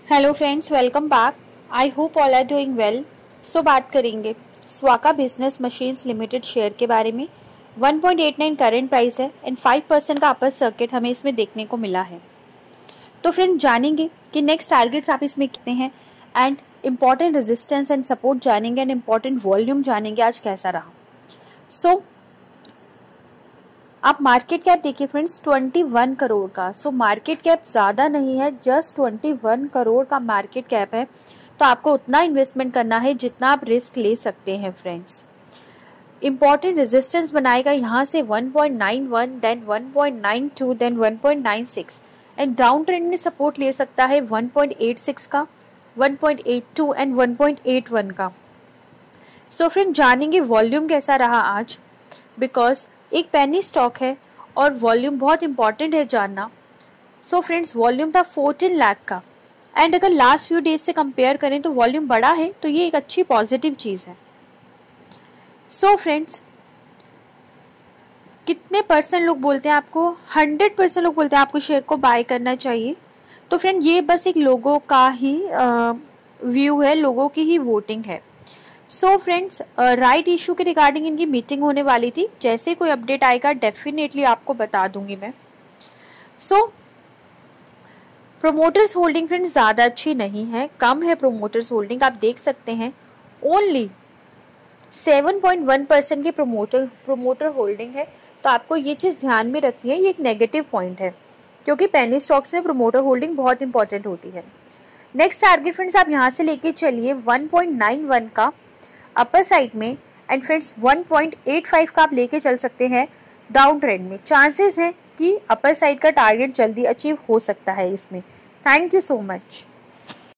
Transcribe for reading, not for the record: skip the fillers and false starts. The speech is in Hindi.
Hello friends, welcome back. I hope all are doing well. So बात करेंगे स्वाका बिजनेस मशीन्स लिमिटेड शेयर के बारे में। 1.89 करंट प्राइस है एंड 5% का अपर सर्किट हमें इसमें देखने को मिला है। तो फ्रेंड जानेंगे कि नेक्स्ट टारगेट्स आप इसमें कितने हैं and important resistance and support जानेंगे एंड इम्पॉर्टेंट वॉल्यूम जानेंगे आज कैसा रहा। सो आप मार्केट कैप देखिए फ्रेंड्स 21 करोड़ का। सो मार्केट कैप ज़्यादा नहीं है, जस्ट 21 करोड़ का मार्केट कैप है। तो आपको उतना इन्वेस्टमेंट करना है जितना आप रिस्क ले सकते हैं फ्रेंड्स। इंपॉर्टेंट रेजिस्टेंस बनाएगा यहाँ से 1.91, then 1.92, then 1.96 and down trend में सपोर्ट ले सकता है 1.86 का, 1.82 एंड 1.81 का। सो फ्रेंड जानेंगे वॉल्यूम कैसा रहा आज, बिकॉज एक पेनी स्टॉक है और वॉल्यूम बहुत इंपॉर्टेंट है जानना। सो फ्रेंड्स वॉल्यूम था 14 लाख का एंड अगर लास्ट फ्यू डेज से कंपेयर करें तो वॉल्यूम बड़ा है, तो ये एक अच्छी पॉजिटिव चीज़ है। सो फ्रेंड्स कितने परसेंट लोग बोलते हैं आपको? 100% लोग बोलते हैं आपको शेयर को बाय करना चाहिए। तो फ्रेंड ये बस एक लोगों का ही व्यू है, लोगों की ही वोटिंग है। सो फ्रेंड्स राइट इशू के रिगार्डिंग इनकी मीटिंग होने वाली थी। जैसे कोई अपडेट आएगा डेफिनेटली आपको बता दूंगी मैं। सो प्रोमोटर्स होल्डिंग फ्रेंड्स ज़्यादा अच्छी नहीं है, कम है प्रोमोटर्स होल्डिंग। आप देख सकते हैं ओनली 7.1% की प्रोमोटर होल्डिंग है। तो आपको ये चीज़ ध्यान में रखनी है, ये एक नेगेटिव पॉइंट है क्योंकि पेनी स्टॉक्स में प्रोमोटर होल्डिंग बहुत इंपॉर्टेंट होती है। नेक्स्ट टारगेट फ्रेंड्स आप यहाँ से लेके चलिए 1.91 का अपर साइड में एंड फ्रेंड्स 1.85 का आप लेके चल सकते हैं डाउन ट्रेंड में। चांसेस हैं कि अपर साइड का टारगेट जल्दी अचीव हो सकता है इसमें। Thank you so much.